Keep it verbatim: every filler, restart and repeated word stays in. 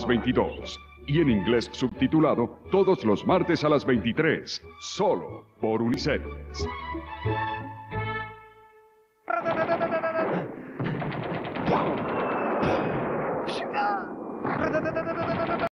las veintidós. Y en inglés subtitulado todos los martes a las veintitrés. Solo por Uniseries.